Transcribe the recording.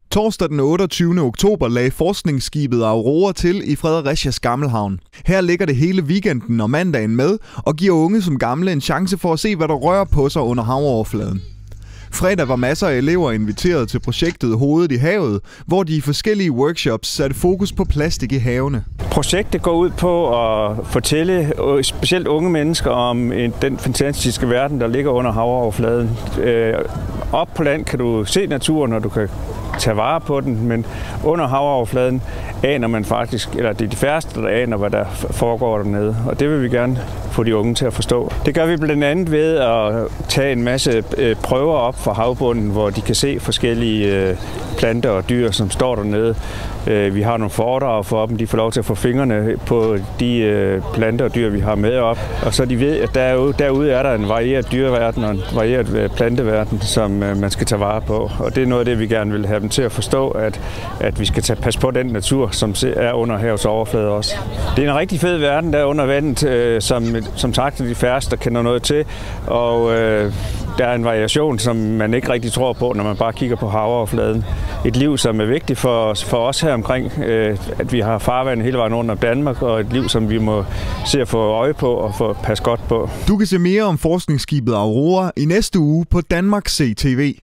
Torsdag den 28. oktober lagde forskningsskibet Aurora til i Fredericias Gammelhavn. Her ligger det hele weekenden og mandagen med og giver unge som gamle en chance for at se, hvad der rører på sig under havoverfladen. Fredag var masser af elever inviteret til projektet Hovedet i havet, hvor de i forskellige workshops satte fokus på plastik i havene. Projektet går ud på at fortælle specielt unge mennesker om den fantastiske verden, der ligger under havoverfladen. Op på land kan du se naturen, og du kan tage vare på den, men under havoverfladen aner man faktisk, eller det er de færreste, der aner, hvad der foregår dernede. Og det vil vi gerne få de unge til at forstå. Det gør vi blandt andet ved at tage en masse prøver op fra havbunden, hvor de kan se forskellige planter og dyr, som står dernede. Vi har nogle foredrag for dem, de får lov til at få fingrene på de planter og dyr, vi har med op. Og så de ved, at derude er der en varieret dyreverden og en varieret planteverden, som man skal tage vare på. Og det er noget af det, vi gerne vil have dem til at forstå, at vi skal passe på den natur, som er under havets overflade også. Det er en rigtig fed verden, der er under vandet, som sagt er de færreste, der kender noget til. Og der er en variation, som man ikke rigtig tror på, når man bare kigger på havoverfladen. Et liv, som er vigtigt for os her omkring, at vi har farvand hele vejen rundt om Danmark, og et liv, som vi må se at få øje på og få passe godt på. Du kan se mere om forskningsskibet Aurora i næste uge på Danmark CTV.